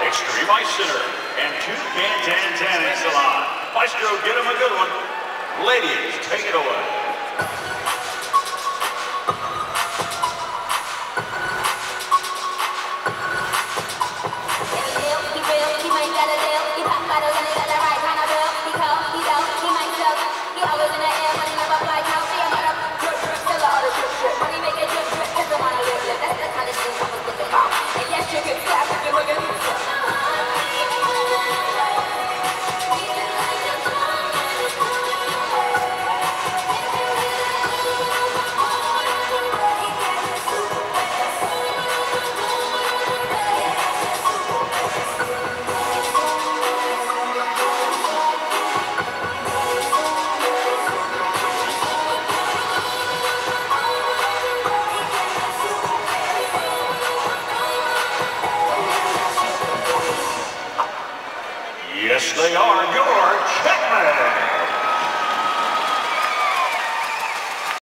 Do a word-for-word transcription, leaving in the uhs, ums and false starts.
Extreme Ice Center and Toucan Tan Tanning Salon. Maestro, get him a good one. Ladies, take it away. Yes, they are. You're